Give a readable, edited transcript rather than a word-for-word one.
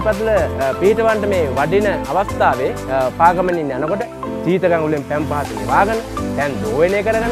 යටිපතුල පිටවන්ට මේ වඩින අවස්ථාවේ පාගමනින් යනකොට සීතකම් වලින් පැම් පහතින් වාගෙන දැන් දෝවනය කරගෙන